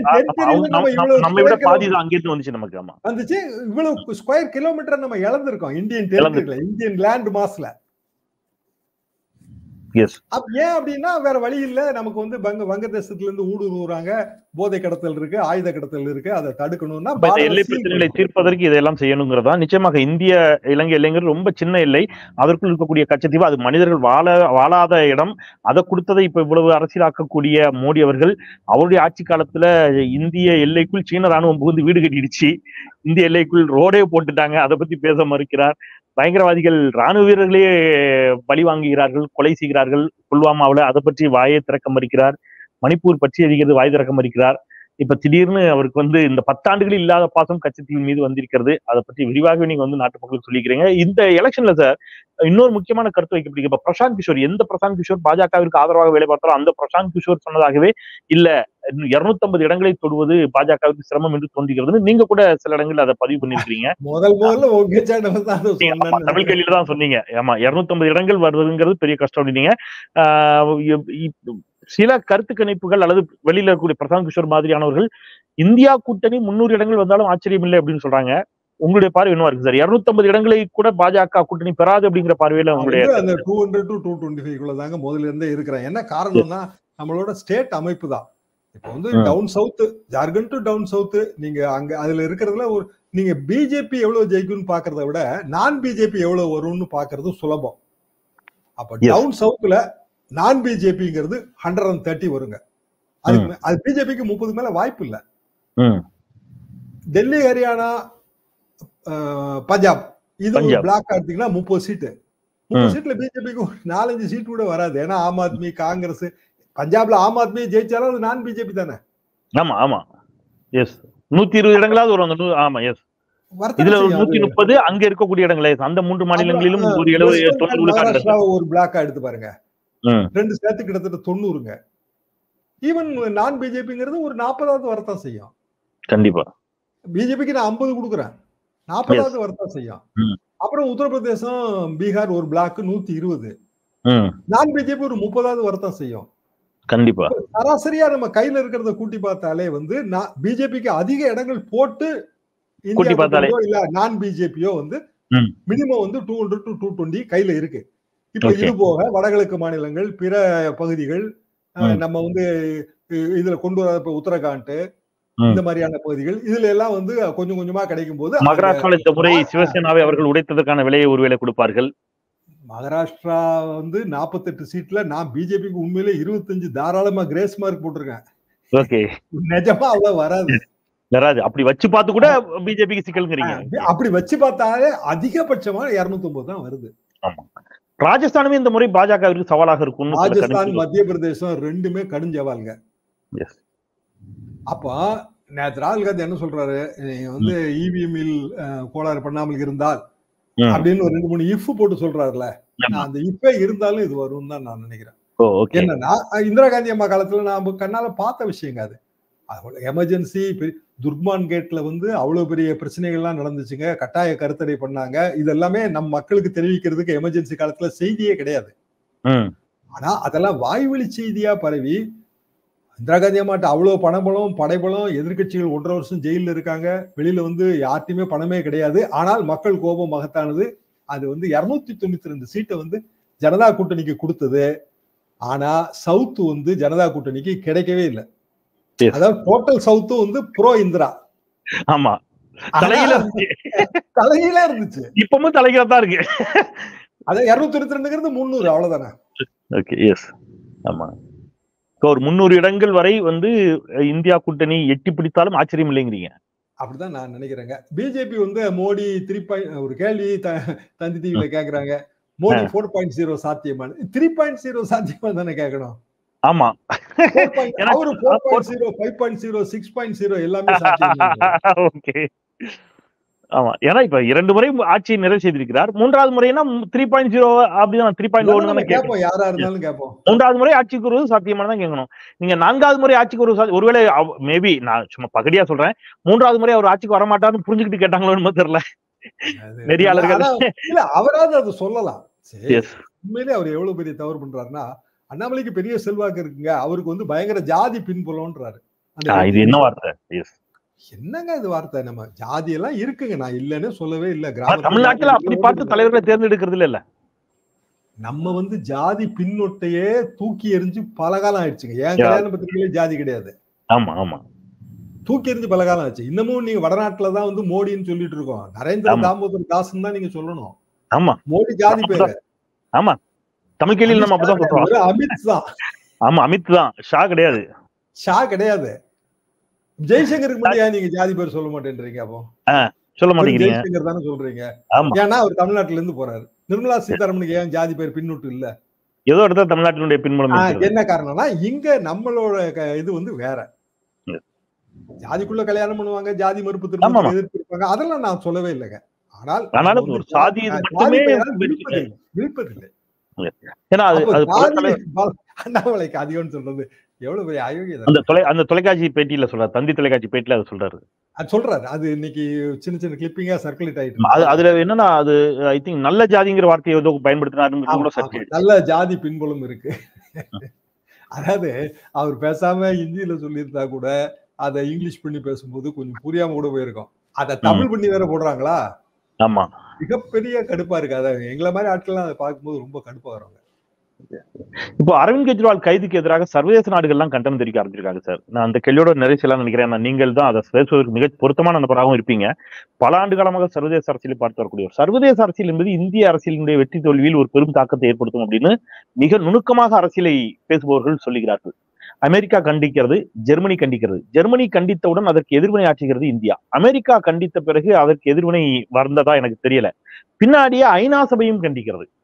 வந்துச்சு இவ்வளவு ஸ்கொயர் கிலோமீட்டர் நம்ம இழந்திருக்கோம் இந்தியன் டெரிட்டரியில, இந்தியன் லேண்ட் மாஸ்ல. ஏன் அப்படின்னா வேற வழி இல்ல, நமக்கு வந்து வங்க வங்கதேசத்துல இருந்து ஊடுருவுறாங்க, போதை கடத்தல் இருக்கு, ஆயுத கடத்தல் இருக்கு, அதை தடுக்கணும்னா எல்லை பிரச்சனைகளை தீர்ப்பதற்கு இதெல்லாம் செய்யணுங்கிறதா. நிச்சயமாக இந்திய இலங்கை எல்லைங்கிறது ரொம்ப சின்ன எல்லை, அதற்குள் இருக்கக்கூடிய கச்சத்தீவு அது மனிதர்கள் வாழ வாழாத இடம். அதை கொடுத்ததை இப்ப இவ்வளவு அரசியலாக்கக்கூடிய மோடி அவர்கள் அவருடைய ஆட்சி காலத்துல இந்திய எல்லைக்குள் சீன ராணுவம் புகுந்து வீடு கட்டிடுச்சு, இந்திய எல்லைக்குள் ரோடே போட்டுட்டாங்க, அதை பத்தி பேச மறுக்கிறார். பயங்கரவாதிகள் ராணுவ வீரர்களே பலி வாங்குகிறார்கள், கொலை செய்கிறார்கள் புல்வாமாவில், அதை பற்றி வாயை திறக்க மறுக்கிறார். மணிப்பூர் பற்றி அதிகிறது வாய் திறக்க மறுக்கிறார். இப்ப திடீர்னு அவருக்கு வந்து இந்த பத்தாண்டுகளில் இல்லாத பாசம் கச்சத்தீவின் மீது வந்திருக்கிறது. அதை பற்றி விரிவாகவே நீங்க வந்து நாட்டு மக்களுக்கு சொல்லிக்கிறீங்க. இந்த எலெக்ஷன்ல சார் இன்னொரு முக்கியமான கருத்து வைக்கப்படுது. இப்ப பிரசாந்த் கிஷோர், எந்த பிரசாந்த் கிஷோர் பாஜகவிற்கு ஆதரவாக வேலை பார்த்தாலும் அந்த பிரசாந்த் கிஷோர் சொன்னதாகவே இல்ல இருநூத்தி ஐம்பது இடங்களை தொடுவது பாஜகவுக்கு சிரமம் என்று தோன்றுகிறது. நீங்க கூட சில இடங்கள் அதை பதிவு பண்ணிருக்கீங்க. முதல் முதல்ல தமிழ் கேள்வியில தான் சொன்னீங்க. ஆமா, இருநூத்தி ஐம்பது இடங்கள் வருதுங்கிறது பெரிய கஷ்டம் அப்படின்னீங்க. ஆஹ் சில கருத்து கணிப்புகள் அல்லது வெளியில இருக்கக்கூடிய பிரசாந்த் கிஷோர் மாதிரியானவர்கள் இந்தியா கூட்டணி முன்னூறு இடங்கள் வந்தாலும் ஆச்சரியம் இல்லை அப்படின்னு சொல்றாங்க. உங்களுடைய பார்வை என்னவா இருக்கு சார்? இருநூத்தி ஐம்பது இடங்களை கூட பாஜக கூட்டணி பெறாது அப்படிங்கிற பார்வையில உங்களுடைய அந்த two hundred to two twenty five குள்ள தாங்க முதல்ல இருந்தே இருக்கிறேன். என்ன காரணம்னா நம்மளோட ஸ்டேட் அமைப்பு தான். இப்போ வந்து down south, Jharkhand to down south, நீங்க அங்க அதுல இருக்கிறதுல ஒரு நீங்க பிஜேபி எவ்வளவு ஜெயிக்கும்னு பாக்குறத விட நான் பிஜேபி எவ்வளவு வரும்னு பாக்குறது சுலபம். அப்ப டவுன் சவுத்ல நான் பிஜேபிங்கிறது ஹண்ட்ரட் அண்ட் தேர்ட்டி வருங்க. அதுக்கு அது பிஜேபிக்கு முப்பது மேல வாய்ப்பு இல்ல. டெல்லி, ஹரியானா, பஞ்சாப் இது பிளாக் எடுத்தீங்கன்னா முப்பது சீட்டு. முப்பது சீட்ல பிஜேபிக்கு நாலஞ்சு சீட் கூட வராது. ஏன்னா ஆம் ஆத்மி, காங்கிரஸ், பஞ்சாப்ல ஆம் ஆத்மி ஜெயிச்சாலும் அது நான் பிஜேபி தானே. ஆமா ஆமா எஸ் நூத்தி இருபது இடங்களாவது வரும். ஆமா எஸ் இதுல ஒரு நூத்தி முப்பது அங்க இருக்கக்கூடிய இடங்களே அந்த மூன்று மாநிலங்களிலும் ஒரு எழுபது தொண்ணூறு ஒரு பிளாக்கா எடுத்து பாருங்க, ரெண்டு சேர்த்து கிட்டத்தட்ட தொண்ணூறுங்க. ஈவன் நான் பிஜேபிங்கிறது ஒரு நாற்பதாவது வரத்தான் செய்யும். கண்டிப்பா பிஜேபிக்கு நான் ஐம்பது கொடுக்குறேன், நாற்பதாவது வரத்தான் செய்யும். அப்புறம் உத்தரப்பிரதேசம், பீகார் ஒரு பிளாக் நூத்தி இருபது, நான் பிஜேபி ஒரு முப்பதாவது வரத்தான் செய்யும். கண்டிப்பா சராசரியா நம்ம கையில இருக்கிறத கூட்டி பார்த்தாலே வந்து பிஜேபிக்கு அதிக இடங்கள் போட்டு இல்ல நான் பிஜேபியோ வந்து மினிமம் வந்து two hundred to two twenty கையில இருக்கு. இப்ப இது போக வடகிழக்கு மாநிலங்கள், பிற பகுதிகள், நம்ம வந்து இதுல கொண்டு வர உத்தரகாண்ட் இந்த மாதிரியான பகுதிகள், இதுல எல்லாம் வந்து கொஞ்சம் கொஞ்சமா கிடைக்கும் போது மகாராஷ்டிரா இந்த முறை சிவசேனாவை அவர்கள் உடைத்ததற்கான விலையை ஒருவேளை கொடுப்பார்கள். மகாராஷ்டிரா வந்து நாற்பத்தி எட்டு சீட்ல நான் பிஜேபிக்கு உண்மையிலே இருபத்தஞ்சு தாராளமா கிரேஸ் மார்க் போட்டிருக்கேன். ஓகே நிஜமா அவ்வளவு வராது வராது அப்படி வச்சு பார்த்து கூட பிஜேபிக்கு சிக்கல்ங்கிறீங்க. அப்படி வச்சு பார்த்தாலே அதிகபட்சமா இருநூத்தி ஒன்பது தான் வருது. ஆமா ராஜஸ்தானுமே இந்த முறை பாஜகவிற்கு சவாலாக இருக்கும். ராஜஸ்தான், மத்திய பிரதேசம் ரெண்டுமே கடும் சவால்ங்க. அப்ப நேற்று ராகுல் காந்தி என்ன சொல்றாரு, வந்து இவிஎம்மில் கோளாறு பண்ணாமல் இருந்தால் அப்படின்னு ஒரு ரெண்டு மூணு இஃப் போட்டு சொல்றாருல, அந்த இஃபே இருந்தாலும் இது வரும்னு தான் நான் நினைக்கிறேன். என்னன்னா இந்திரா காந்தி அம்மா காலத்துல நான் கண்ணால பார்த்த விஷயங்க. அது எமர்ஜென்சி துர்க்மான் கேட்ல வந்து அவ்வளவு பெரிய பிரச்சனைகள்லாம் நடந்துச்சுங்க, கட்டாய கருத்தடை பண்ணாங்க. இது எல்லாமே நம் மக்களுக்கு தெரிவிக்கிறதுக்கு எமர்ஜென்சி காலத்துல செய்தியே கிடையாது. ஆனா அதெல்லாம் வாய்வழி செய்தியா பரவி இந்திரா காந்தி அம்மாட்ட அவ்வளவு பணபலம், படைபலம், எதிர்கட்சிகள் ஒன்றரை வருஷம் ஜெயில இருக்காங்க, வெளியில வந்து யார்ட்டையுமே பணமே கிடையாது. ஆனால் மக்கள் கோபம் மகத்தானது. அது வந்து இருநூத்தி தொண்ணூத்தி ரெண்டு சீட்டை வந்து ஜனதா கூட்டணிக்கு கொடுத்தது. ஆனா சவுத் வந்து ஜனதா கூட்டணிக்கு கிடைக்கவே இல்லை. அதாவது டோட்டல் சவுத் வந்து ப்ரோ இந்திரா. ஆமா தலையில தலையில இருந்துச்சு, இப்பவும் தலையில தான் இருக்கு. அதான் இருநூத்தி தொண்ணூத்தி ரெண்டுங்கிறது முன்னூறு அவ்வளவுதானே. ஓகே எஸ் ஆமா ஒரு முன்னூறு இடங்கள் வரை வந்து இந்தியா கூட்டணி எட்டி பிடித்தாலும் ஆச்சரியம் இல்லைங்கிறீங்க. அப்படிதான் நான் நினைக்கிறேங்க. பிஜேபி வந்து மோடி த்ரீ பாயிண்ட் ஒரு கேள்வி தந்தி டிவில கேக்குறாங்க, மோடி போர் பாயிண்ட் ஜீரோ சாத்தியமான த்ரீ பாயிண்ட் ஜீரோ சாத்தியமா தானே கேட்கணும். ஆமா அவரு four point zero, five point zero, six point zero எல்லாமே சாத்தியம். ஓகே ஆமா ஏன்னா இப்ப இரண்டு முறை ஆட்சியை நிறைவு செய்திருக்கிறார். மூன்றாவது முறைனா த்ரீ பாயிண்ட் ஜீரோ அப்படிதான் த்ரீ பாயிண்ட் ஒன்னு கேட்போம், யாரா இருந்தாலும் கேட்போம். மூன்றாவது முறை ஆட்சிக்கு வருவது சாத்தியமானதான் கேட்கணும். நீங்க நான்காவது முறை ஆட்சிக்கு வருவது ஒருவேளை மேபி நான் சும்மா பகடியா சொல்றேன், மூன்றாவது முறை அவர் ஆட்சிக்கு வரமாட்டாருன்னு புரிஞ்சுக்கிட்டு கேட்டாங்களோன்னு தெரியல நெறியாளர்கள். இல்ல அவராவது அது சொல்லலாம். உண்மையிலே அவர் எவ்வளவு பெரிய தவறு பண்றாருன்னா, அண்ணாமலைக்கு பெரிய செல்வாக்கு இருக்குங்க, அவருக்கு வந்து பயங்கர ஜாதி பின்புலம்ன்றாரு. இது என்ன வார்த்தை? என்னங்க இது வார்த்தை? நம்ம ஜாதி எல்லாம் இருக்குங்க, நான் இல்லன்னு சொல்லவே இல்ல. தமிழ்நாட்டுல அப்படி பார்த்து தலைவர்களை தேர்ந்தெடுக்கிறது இல்ல. நம்ம வந்து ஜாதி பின்னொட்டையே தூக்கி எறிஞ்சு பல காலம் ஆயிடுச்சுங்க. ஏன் கல்யாண பத்திரிகையிலே ஜாதி கிடையாது. ஆமா ஆமா தூக்கி எறிஞ்சு பல காலம் ஆச்சு. இன்னமும் நீங்க வடநாட்டுலதான் வந்து மோடின்னு சொல்லிட்டு இருக்கோம். நரேந்திர தாமோதர் தாஸ் தான் நீங்க சொல்லணும். ஆமா மோடி ஜாதி பேரு. ஆமா தமிழ் கேள்வியில் நம்ம அப்படிதான் சொல்றோம். அமித் தான். ஆமா அமித் தான், ஷா கிடையாது. ஷா கிடையாது. ஜெய்சங்கருக்கு மட்டும் ஏன் நீங்க ஜாதி பேர் சொல்ல மாட்டேன்றீங்க? அப்போ சொல்ல மாட்டேங்கிறீங்க. ஜெய்சங்கர் தானே சொல்றீங்க. ஏன்னா அவர் தமிழ்நாட்டுல இருந்து போறாரு. நிர்மலா சீதாராமனுக்கு ஏன் ஜாதி பேர் பின்னொட்டு இல்ல? ஏதோ இடத்துல தமிழ்நாட்டினுடைய பின்புலம். என்ன காரணம்னா இங்க நம்மளோட இது வந்து வேற. ஜாதிக்குள்ள கல்யாணம் பண்ணுவாங்க, ஜாதி மறுப்பு திருமணம் எதிர்ப்பு இருப்பாங்க, அதெல்லாம் நான் சொல்லவே இல்லைங்க. ஆனால் ஒரு சாதி விழுப்பதில்லை. அண்ணாமலைக்கு அதிகம்னு சொல்றது எவ்வளவு பெரிய அயோக்கியம். அந்த தொலை அந்த தொலைக்காட்சி பேட்டியில சொல்றாரு, தந்தி தொலைக்காட்சி பேட்டியில அதை சொல்றாரு. அது சொல்றாரு. அது இன்னைக்கு சின்ன சின்ன கிளிப்பிங்கா சர்க்குலேட் ஆயிட்டு. அதுல என்னன்னா, அது ஐ திங்க் நல்ல ஜாதிங்கிற வார்த்தையை ஏதோ பயன்படுத்தினாரு. நல்ல ஜாதி பின்புலம் இருக்கு. அதாவது அவர் பேசாம ஹிந்தியில சொல்லியிருந்தா கூட அதை இங்கிலீஷ் பண்ணி பேசும்போது கொஞ்சம் புரியாம கூட போயிருக்கும். அதை தமிழ் பண்ணி வேற போடுறாங்களா? ஆமா மிகப்பெரிய கடுப்பா இருக்கு. அதாவது எங்களை மாதிரி ஆட்கள்லாம் அதை பார்க்கும்போது ரொம்ப கடுப்பா வராங்க. இப்போ அரவிந்த் கெஜ்ரிவால் கைதுக்கு எதிராக சர்வதேச நாடுகள்லாம் கண்டனம் தெரிவிக்க ஆரம்பிச்சிருக்காங்க சார். நான் அந்த கேள்வியோட நிறைய செய்யலாம் நினைக்கிறேன். நீங்கள் தான் அதை பேசுவதற்கு மிக பொருத்தமான நபராகவும் இருப்பீங்க. பல ஆண்டு காலமாக சர்வதேச அரசியலை பார்த்து வரக்கூடிய சர்வதேச அரசியல் என்பது இந்திய அரசியலுடைய வெற்றி தோல்வியில் ஒரு பெரும் தாக்கத்தை ஏற்படுத்தும் அப்படின்னு மிக நுணுக்கமாக அரசியலை பேசுபவர்கள் சொல்லுகிறார்கள். அமெரிக்கா கண்டிக்கிறது, ஜெர்மனி கண்டிக்கிறது. ஜெர்மனி கண்டித்தவுடன் அதற்கு எதிர்வினை ஆற்றுகிறது இந்தியா. அமெரிக்கா கண்டித்த பிறகு அதற்கு எதிர்வினை வந்ததா எனக்கு தெரியல. பின்னாடியே ஐநா சபையும் கண்டிக்கிறது.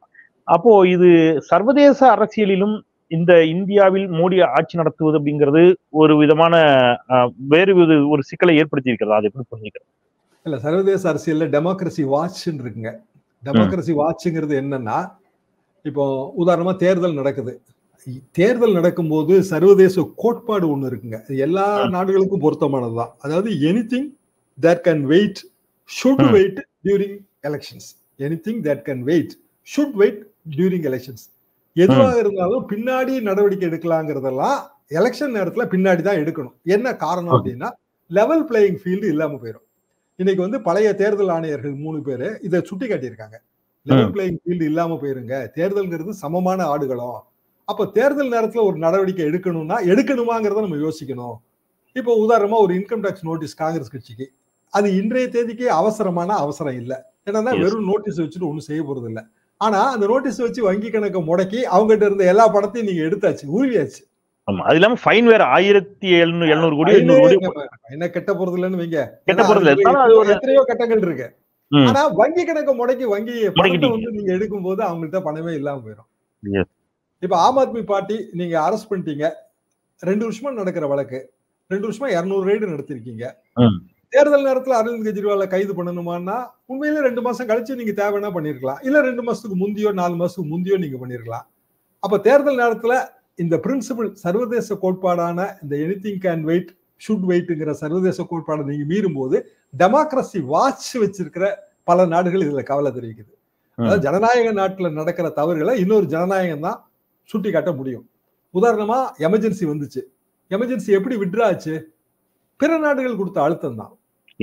அப்போ இது சர்வதேச அரசியலிலும் இந்த இந்தியாவில் மோடி ஆட்சி நடத்துவது அப்படிங்கிறது ஒரு விதமான வேறு வித ஒரு சிக்கலை ஏற்படுத்தி இருக்கிறதா? அது எப்படி புரிஞ்சுக்கிறது? இல்ல, சர்வதேச அரசியல்ல டெமோக்ரஸி வாட்ச்ன்னு இருக்குங்க. டெமோக்ரஸி வாட்ச்ங்கிறது என்னன்னா, இப்போ உதாரணமா தேர்தல் நடக்குது. தேர்தல் நடக்கும்போது சர்வதேச கோட்பாடு ஒண்ணு இருக்குங்க. எல்லா நாடுகளுக்கும் பொருத்தமானதுதான். அதாவது anything that can wait should wait during elections. Anything that can wait should wait during elections. எதுவாக இருந்தாலும் பின்னாடி நடவடிக்கை எடுக்கலாங்கிறதெல்லாம் எலெக்ஷன் நேரத்துல பின்னாடி தான் எடுக்கணும். என்ன காரணம் அப்படின்னா, லெவல் பிளேயிங் ஃபீல்டு இல்லாம போயிடும். இன்னைக்கு வந்து பழைய தேர்தல் ஆணையர்கள் மூணு பேரு இதை சுட்டி காட்டியிருக்காங்க. லெவல் பிளேயிங் ஃபீல்டு இல்லாம போயிருங்க, தேர்தல்ங்கிறது சமமான ஆடுகளம். அப்ப தேர்தல் நேரத்துல ஒரு நடவடிக்கை எடுக்கணும்னா எடுக்கணுமாங்கிறத நம்ம யோசிக்கணும். இப்போ உதாரணமா ஒரு இன்கம் டாக்ஸ் நோட்டீஸ் காங்கிரஸ் கட்சிக்கு, அது இன்றைய தேதிக்கு அவசரமான அவசரம் இல்லை. ஏன்னா வெறும் நோட்டீஸ் வச்சுட்டு ஒன்றும் செய்ய போறது இல்லை. ஆனா அந்த நோட்டீஸ் வச்சு வங்கி கணக்கை முடக்கி அவங்ககிட்ட இருந்த எல்லா படத்தையும் நீங்க எடுத்தாச்சு, உருவியாச்சு. அது இல்லாம ஃபைன் வேற ஆயிரத்தி எழுநூறு எழுநூறு கோடி என்ன கெட்ட போறது இல்லைன்னு வைங்க. கெட்ட போறது எத்தனையோ கட்டங்கள் இருக்கு. ஆனா வங்கி கணக்கை முடக்கி வங்கி பணத்தை வந்து நீங்க எடுக்கும் போது அவங்கள்ட்ட பணமே இல்லாம போயிடும். இப்ப ஆம் ஆத்மி பார்ட்டி நீங்க அரெஸ்ட் பண்ணிட்டீங்க, ரெண்டு வருஷமா நடக்கிற வழக்கு, ரெண்டு வருஷமா இருநூறு ரைடு நடத்திருக்கீங்க. தேர்தல் நேரத்துல அரவிந்த் கெஜ்ரிவாலை கைது பண்ணணுமான்னா உண்மையில ரெண்டு மாசம் கழிச்சு நீங்க தேவைன்னா பண்ணிருக்கலாம், இல்ல ரெண்டு மாசத்துக்கு முந்தியோ நாலு மாசத்துக்கு முந்தியோ நீங்க பண்ணிருக்கலாம். அப்ப தேர்தல் நேரத்துல இந்த பிரின்சிபிள் சர்வதேச கோட்பாடான இந்த எனிதிங் கேன் வெயிட் ஷுட் வெயிட்ங்கிற சர்வதேச கோட்பாடை நீங்க மீறும் போது டெமோக்ரஸி வாட்ச் வச்சிருக்கிற பல நாடுகள் இதுல கவலை தெரிவிக்குது. அதாவது ஜனநாயக நாட்டுல நடக்கிற தவறுகளை இன்னொரு ஜனநாயகம் தான் சுட்டி காட்ட முடியும். உதாரணமா எமர்ஜென்சி வந்துச்சு, எமர்ஜென்சி எப்படி விட்ரா ஆச்சு? பிற நாடுகள் கொடுத்த அழுத்தம் தான்.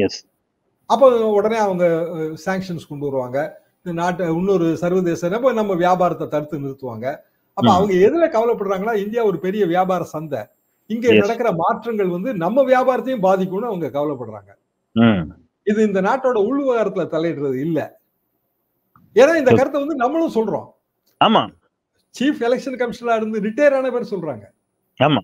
அப்போ உடனே அவங்க சாங்ஷன்ஸ் கொண்டு வருவாங்க, இந்த நாட்டை இன்னொரு சர்வதேச நம்ம வியாபாரத்தை தடுத்து நிறுத்துவாங்க. அப்ப அவங்க எதுல கவலைப்படுறாங்கன்னா, இந்தியா ஒரு பெரிய வியாபார சந்தை, இங்க நடக்கிற மாற்றங்கள் வந்து நம்ம வியாபாரத்தையும் பாதிக்கும்னு அவங்க கவலைப்படுறாங்க. இது இந்த நாட்டோட உள் விவகாரத்துல தலையிடுறது இல்ல. ஏன்னா இந்த கருத்தை வந்து நம்மளும் சொல்றோம். ஆமா, சீஃப் எலெக்ஷன் கமிஷனரா இருந்து ரிட்டையர் ஆன பேர் சொல்றாங்க. ஆமா,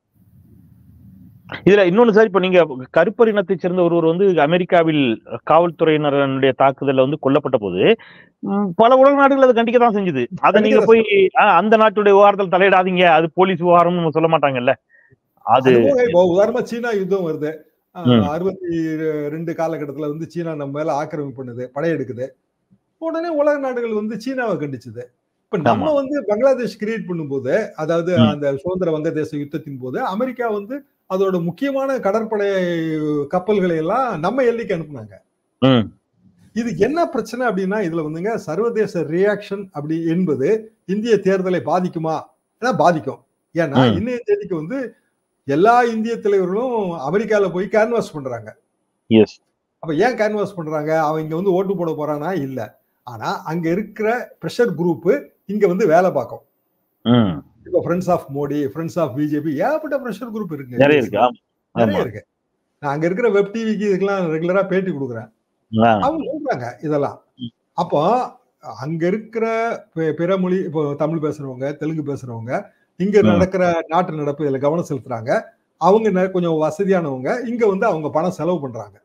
இதுல இன்னொன்னு சார், இப்ப நீங்க கருப்பர் இனத்தை சேர்ந்த ஒருவர் வந்து அமெரிக்காவில் காவல்துறையினருடைய தாக்குதல்ல வந்து கொல்லப்பட்ட போது பல உலக நாடுகள் அதை கண்டிக்க தான் செஞ்சது. அதை நீங்க போய் அந்த நாட்டுடைய விவகாரத்தில் தலையிடாதீங்க, அது போலீஸ் விவகாரம் சொல்ல மாட்டாங்கல்ல. அது உதாரணமா சீனா யுத்தம் வருது, அறுபத்தி ரெண்டு காலகட்டத்துல வந்து சீனா நம்ம மேல ஆக்கிரமிப்பு பண்ணுது, படையெடுக்குது. உடனே உலக நாடுகள் வந்து சீனாவை கண்டிச்சது. இப்ப நம்ம வந்து பங்களாதேஷ் கிரியேட் பண்ணும்போது, அதாவது அந்த சுதந்திர வங்கதேச யுத்தத்தின் போது அமெரிக்கா வந்து அதோட முக்கியமான கடற்படை கப்பல்களை எல்லாம் நம்ம எல்லைக்கு அனுப்புனாங்க. இது என்ன பிரச்சனை அப்படின்னா, இதுல வந்துங்க சர்வதேச ரியாக்ஷன் அப்படி என்பது இந்திய தேர்தலை பாதிக்குமா? ஏன்னா பாதிக்கும். ஏன்னா இன்னைய தேதிக்கு வந்து எல்லா இந்திய தலைவர்களும் அமெரிக்கால போய் கேன்வாஸ் பண்றாங்க. அப்ப ஏன் கேன்வாஸ் பண்றாங்க? அவன் இங்க வந்து ஓட்டு போட போறானா? இல்ல. ஆனா அங்க இருக்கிற பிரஷர் குரூப் இங்க வந்து வேலை பார்க்கும். இப்போ friends of Modi, friends of BJP, ஏகப்பட்ட பிரஷர் குரூப் இருக்கு, நிறைய இருக்கு நிறைய இருக்கு. நான் அங்க இருக்கிற வெப் டிவிக்கு இதுக்கெல்லாம் ரெகுலரா பேட்டி கொடுக்குறேன். அவங்க சொல்றாங்க இதெல்லாம். அப்போ அங்க இருக்கிற பிற மொழி, இப்போ தமிழ் பேசுறவங்க, தெலுங்கு பேசுறவங்க, இங்க நடக்கிற நாட்டு நடப்பு இதுல கவனம் செலுத்துறாங்க. அவங்க கொஞ்சம் வசதியானவங்க இங்க வந்து அவங்க பணம் செலவு பண்றாங்க.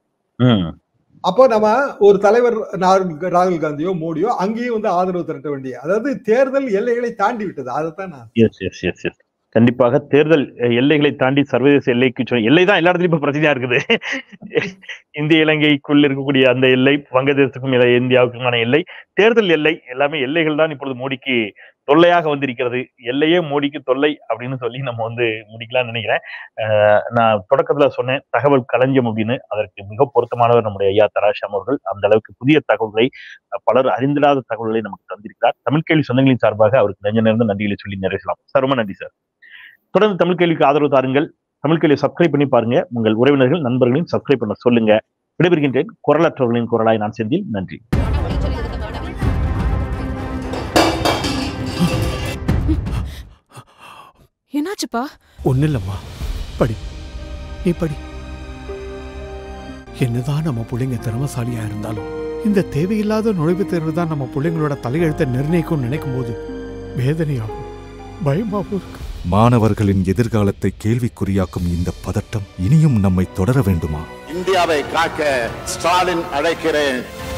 அப்போ நம்ம ஒரு தலைவர் ராகுல் காந்தியோ மோடியோ அங்கேயும் வந்து ஆதரவு திரட்ட வேண்டிய, அதாவது தேர்தல் எல்லைகளை தாண்டி விட்டது. அதைத்தான் நான் கண்டிப்பாக தேர்தல் எல்லைகளை தாண்டி சர்வதேச எல்லைக்கு, எல்லை தான் எல்லா இடத்துலயும் இப்ப பிரச்சனையா இருக்குது. இந்திய இலங்கைக்குள் இருக்கக்கூடிய அந்த எல்லை, வங்கதேசத்துக்கும் இந்தியாவுக்குமான எல்லை, தேர்தல் எல்லை, எல்லாமே எல்லைகள் தான் இப்பொழுது மோடிக்கு தொல்லையாக வந்திருக்கிறது. எல்லையே மோடிக்கு தொல்லை அப்படின்னு சொல்லி நம்ம வந்து முடிக்கலாம்னு நினைக்கிறேன். அஹ் நான் தொடக்கத்துல சொன்னேன் தகவல் களஞ்சியம் அப்படின்னு, அதற்கு மிக பொருத்தமானவர் நம்முடைய ஐயா தராஷாம் அவர்கள். அந்த அளவுக்கு புதிய தகவல்களை, பலர் அறிந்திடாத தகவல்களை நமக்கு தந்திருக்கிறார். தமிழ் கேள்வி சொந்தங்களின் சார்பாக அவருக்கு நெஞ்ச நேர்ந்து நன்றிகளை சொல்லி நிறைவேற்றலாம் சார். ரொம்ப நன்றி சார். தொடர்ந்து தமிழ் கேள்விக்கு ஆதரவு தாருங்கள். தமிழ் கேள்வியை சப்ஸ்கிரைப் பண்ணி பாருங்க. உங்கள் உறவினர்கள் நண்பர்களையும் சப்ஸ்கிரைப் பண்ண சொல்லுங்க. விடைபெறுகின்றேன். குரலற்றவர்களின் குரலாய் நான் செந்தில். நன்றி. என்னாச்சுப்பா? ஒண்ணு இல்லம்மா, படி, நீ படி. என்னதான் நம்ம பிள்ளைங்க திறமசாலியா இருந்தாலும் இந்த தேவையில்லாத நுழைவுத் தேர்வு தான் நம்ம பிள்ளைங்களோட தலையெழுத்தை நிர்ணயிக்கும் நினைக்கும் போது வேதனையாகும், பயமாகவும் இருக்கு. மாணவர்களின் எதிர்காலத்தை கேள்விக்குறியாக்கும் இந்த பதட்டம் இனியும் நம்மை தொடர வேண்டுமா? இந்தியாவை காக்க ஸ்டாலின் அழைக்கிறேன்.